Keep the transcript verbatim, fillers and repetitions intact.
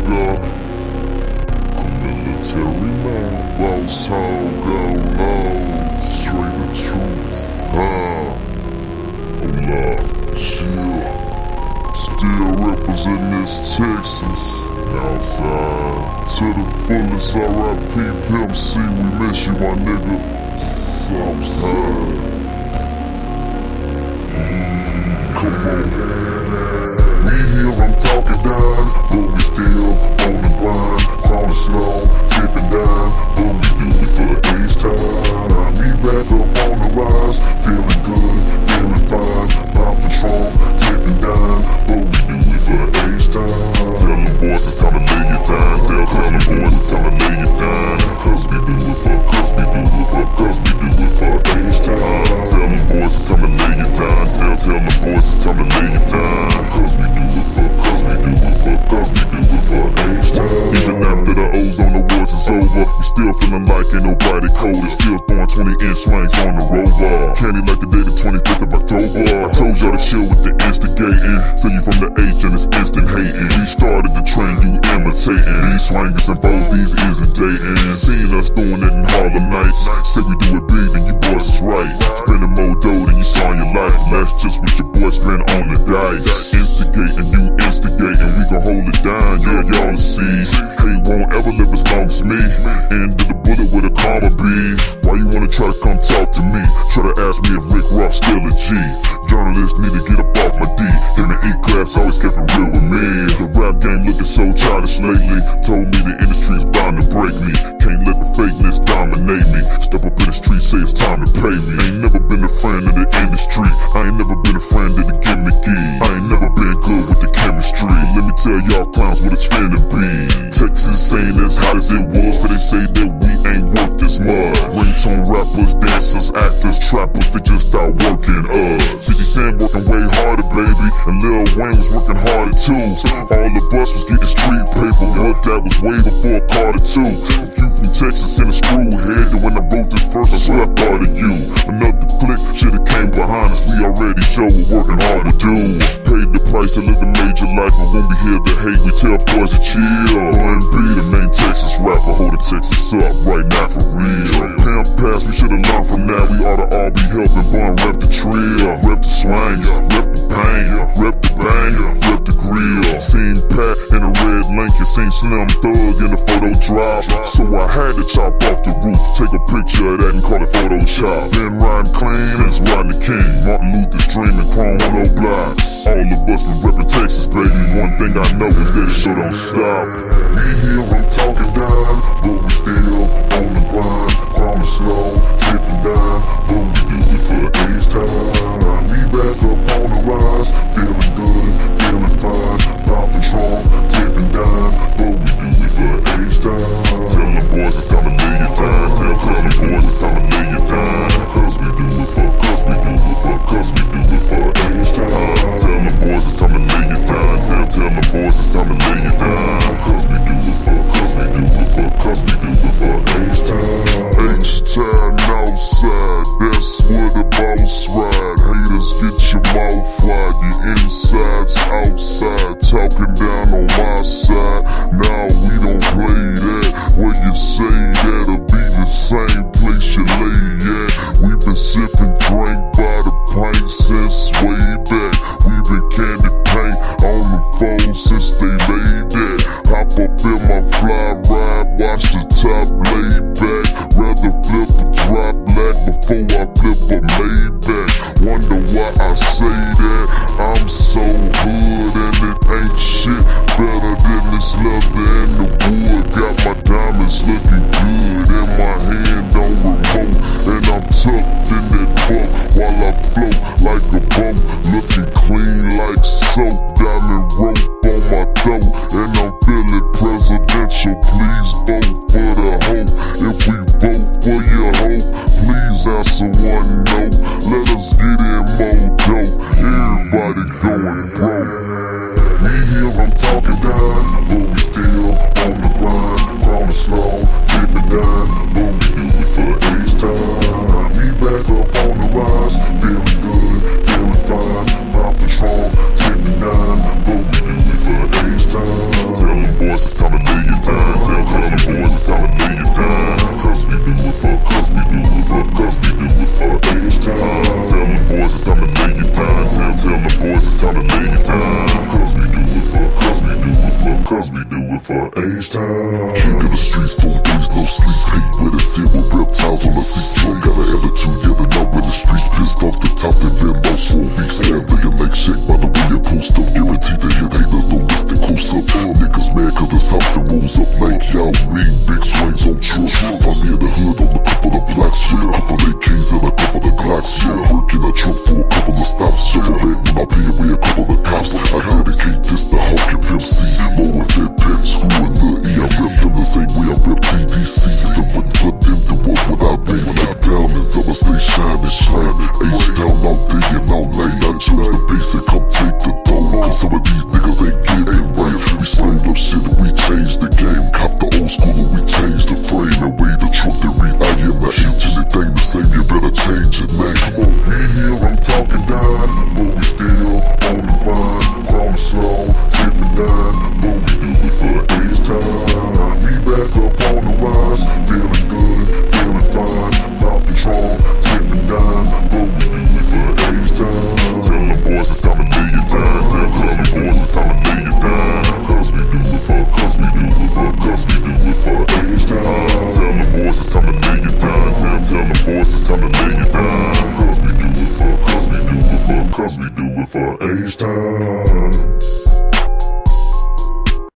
nigga. Military man, boss hog, go low. Straight the truth, huh? Oh Lord, yeah. Still representing this Texas. Outside to the fullest, R I P Pimp C, we miss you, my nigga. Southside. Mm, come on. We here, I'm talking down, but we still on the grind. Crawling slow, tipping down, but we do it for H time. We back up on the rise, feeling good, feeling fine. Pop Patron, tipping down, but we do it for H time. Tell them boys it's time to lay it down. Tell, tell them boys it's time to lay it down. Cause we do it for, cause we do it for, cause we do it for H time. Tell them boys it's time to lay it down. Tell, tell them boys it's time to lay it down. Cause we do it for, cause we do it for, cause we do it for H time. Even after the ozone awards is over, we still feeling like ain't nobody colder. Still throwing twenty inch swings on the rover. Candy like the day the twenty-fifth of October. I told y'all to chill with the instigating. Say you from the H and it's instant hating. We started the trend, you imitating. These swingers and bows, these isn't dating. Seen us doing it in Harlem nights. Say we do it big, then you boys is right. Spending more dough than you saw in your life. That's just what your boys spend on the dice. Instigating, you instigating. We gon' hold it down, yeah, y'all see. Hey, won't ever live as long as me. End of the bullet with a comma B. Why you wanna try to come talk to me? Try to ask me if Rick Ross still a G. Journalists need to get up off my D. Him and E class always kept it real with me. The rap game looking so childish lately. Told me the industry's bound to break me. Can't let the fakeness dominate me. Step up in the street, say it's time to pay me. Ain't never been a friend of the industry. I ain't never been a friend of the gimmicky. I ain't never been good with the chemistry. Let me tell y'all clowns what it's finna be. Texas ain't as hot as it was, so they say that we ain't worth this much. Ringtone rappers, dancers, actors, trappers, they just start working us. fifty Cent working way harder, baby, and Lil Wayne was working harder too. All of us was getting street paper, but that was way before Carter two. You from Texas in a screw head, and when I wrote this verse, I swear I thought of you. Another click should've came behind us, we already show what working hard to do. Paid the price to live a major life, but when we hear the hate, we tell boys to chill. O M B, the main Texas rapper, holding Texas up right now for real. Pimp pass, we should've learned from that. We oughta all be helping, bun rep the trill, rep the swings, rep the pain, rep the bang, rep the grill. Seen Pat in a red Lincoln, seen Slim Thug in a photo drop. So I had to chop off the roof, take a picture of that and call it Photoshop. Been riding clean since Rodney King, Martin Luther streaming Chrome on no blocks. All of us been reppin' Texas, baby. One thing I know is that it sure don't stop. We here, I'm talking down, but we still on the grind. Crawling slow, tipping down, but we do it for H time. We back up on the rise, feeling good, feeling fine. Pop Patron, tipping down, but we do it for H time. Tell them boys it's time to lay it down. Tell, tell them boys it's time to lay it down. Cause we do it for, cause we do it for, cause we do it for H time. Tell them boys it's time to lay it down. Tell, tell them boys it's time to lay it down. Cause we do it for, cause we do it for, cause we do it for H time. H time outside, that's where the boss ride. Haters get your mouth wide, your insides outside. Talking down on my side, now we don't play that. Where you say that'll be the same place you lay at. We've been sipping drink by the pint since way back. We've been candy paint on the phone since they made that. Hop up in my fly ride, watch the top lay back. Rather flip a drop black before I flip a Maybach. Wonder why I say that. I'm so hood and it ain't shit better than this leather and the wood. Got my diamonds looking good and my hand on remote, and I'm tucked in that boat while I float like a boat, looking clean like soap. Diamond rope on my throat, and I'm feeling presidential. Please vote for the hope. If we vote for your hope, please answer one no. Let us get in more dope. Everybody going broke. We here, I'm talking down, but we still on the grind. Crawling slow, tipping down, but we do it for H time. We back up on the rise, feeling good, feeling fine. Pop Patron, tipping down, but we do it for H time. Tell them boys it's time time to lay